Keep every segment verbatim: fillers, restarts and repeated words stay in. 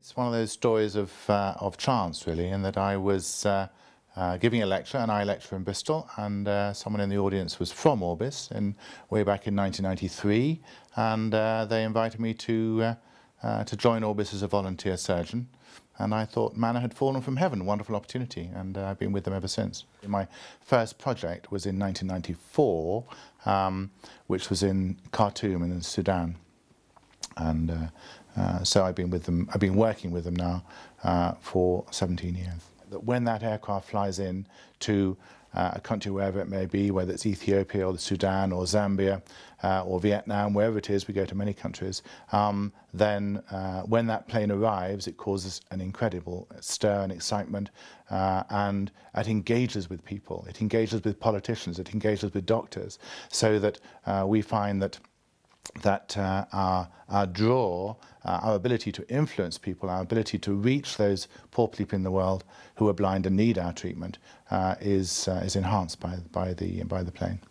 It's one of those stories of, uh, of chance, really, in that I was uh, uh, giving a lecture, an eye lecture in Bristol, and uh, someone in the audience was from Orbis in, way back in nineteen ninety-three, and uh, they invited me to, uh, uh, to join Orbis as a volunteer surgeon. And I thought manna had fallen from heaven, wonderful opportunity, and uh, I've been with them ever since. My first project was in nineteen ninety-four, um, which was in Khartoum in Sudan. And uh, uh, so I've been with them, I've been working with them now uh, for seventeen years. That when that aircraft flies in to uh, a country, wherever it may be, whether it's Ethiopia or the Sudan or Zambia uh, or Vietnam, wherever it is, we go to many countries, um, then uh, when that plane arrives, it causes an incredible stir and excitement, uh, and it engages with people, it engages with politicians, it engages with doctors, so that uh, we find that that uh, our, our draw, uh, our ability to influence people, our ability to reach those poor people in the world who are blind and need our treatment uh, is, uh, is enhanced by, by, the, by the plane.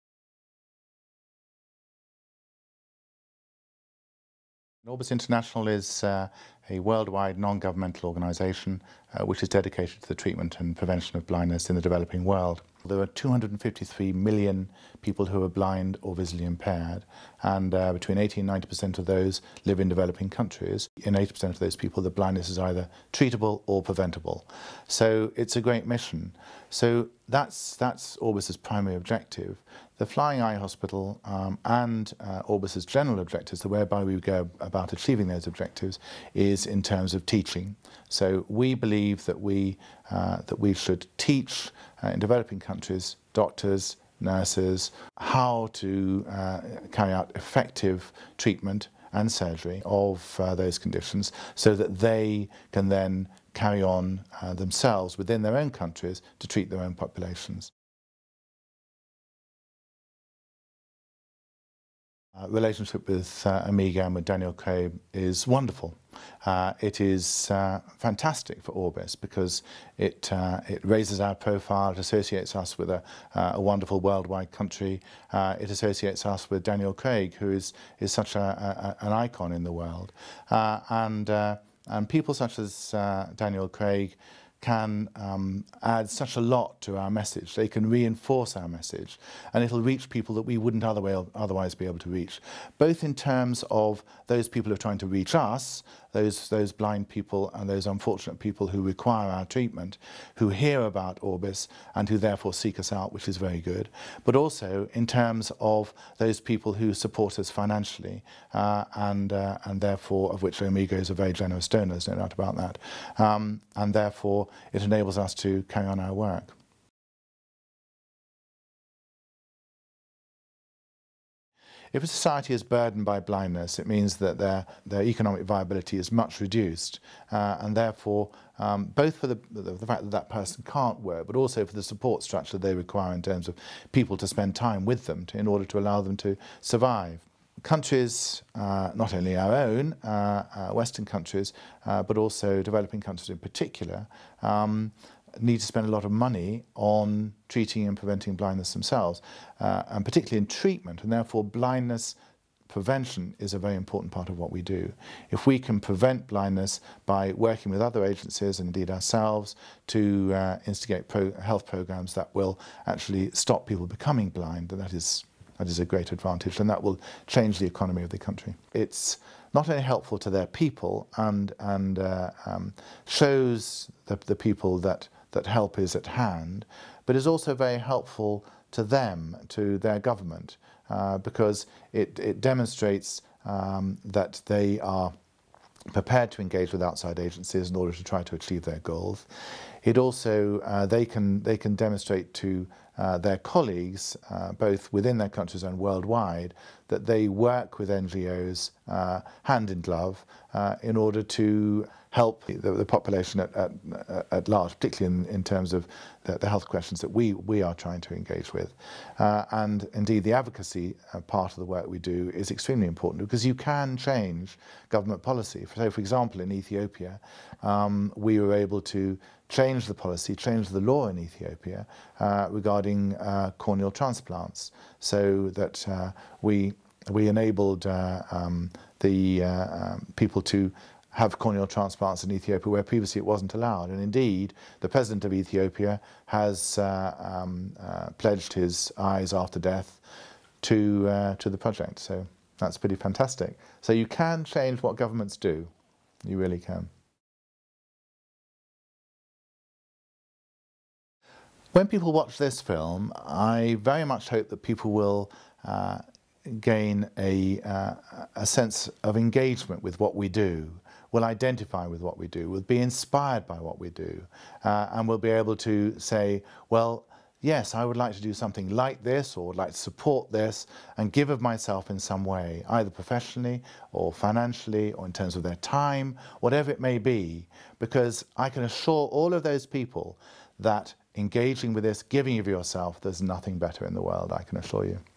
ORBIS International is uh, a worldwide non-governmental organisation uh, which is dedicated to the treatment and prevention of blindness in the developing world. There are two hundred fifty-three million people who are blind or visually impaired, and uh, between eighty and ninety percent of those live in developing countries. In eighty percent of those people, the blindness is either treatable or preventable. So it's a great mission. So that's, that's Orbis's primary objective. The Flying Eye Hospital um, and uh, Orbis's general objectives, the whereby we go about achieving those objectives, is in terms of teaching. So we believe that we, uh, that we should teach uh, in developing countries, doctors, nurses, how to uh, carry out effective treatment and surgery of uh, those conditions, so that they can then carry on uh, themselves within their own countries to treat their own populations. Uh, relationship with uh, OMEGA and with Daniel Craig is wonderful. Uh, it is uh, fantastic for Orbis because it, uh, it raises our profile, it associates us with a, uh, a wonderful worldwide country, uh, it associates us with Daniel Craig, who is, is such a, a, an icon in the world. Uh, and, uh, and people such as uh, Daniel Craig can um, add such a lot to our message. They can reinforce our message, and it'll reach people that we wouldn't otherwise be able to reach, both in terms of those people who are trying to reach us, those, those blind people and those unfortunate people who require our treatment, who hear about Orbis and who therefore seek us out, which is very good, but also in terms of those people who support us financially, uh, and, uh, and therefore, of which OMEGA is a very generous donor, there's no doubt about that, um, and therefore it enables us to carry on our work. If a society is burdened by blindness, it means that their, their economic viability is much reduced, uh, and therefore, um, both for the, the, the fact that that person can't work, but also for the support structure they require in terms of people to spend time with them to, in order to allow them to survive. Countries, uh, not only our own, uh, uh, Western countries, uh, but also developing countries in particular, um, need to spend a lot of money on treating and preventing blindness themselves, uh, and particularly in treatment, and therefore blindness prevention is a very important part of what we do. If we can prevent blindness by working with other agencies and indeed ourselves to uh, instigate pro health programs that will actually stop people becoming blind, then that is That is a great advantage, and that will change the economy of the country. It's not only helpful to their people and, and uh, um, shows the, the people that, that help is at hand, but is also very helpful to them, to their government, uh, because it, it demonstrates um, that they are prepared to engage with outside agencies in order to try to achieve their goals. It also, uh, they can, they can demonstrate to uh, their colleagues, uh, both within their countries and worldwide, that they work with N G Os uh, hand in glove uh, in order to help the, the population at, at, at large, particularly in, in terms of the, the health questions that we, we are trying to engage with. Uh, and indeed the advocacy uh, part of the work we do is extremely important, because you can change government policy. So for example, in Ethiopia, um, we were able to change the policy, change the law in Ethiopia uh, regarding uh, corneal transplants, so that uh, we, we enabled uh, um, the uh, um, people to have corneal transplants in Ethiopia where previously it wasn't allowed. And indeed, the president of Ethiopia has uh, um, uh, pledged his eyes after death to, uh, to the project. So that's pretty fantastic. So you can change what governments do. You really can. When people watch this film, I very much hope that people will uh, gain a, uh, a sense of engagement with what we do, will identify with what we do, will be inspired by what we do, uh, and will be able to say, well, yes, I would like to do something like this, or would like to support this, and give of myself in some way, either professionally or financially or in terms of their time, whatever it may be, because I can assure all of those people that engaging with this, giving of yourself, there's nothing better in the world, I can assure you.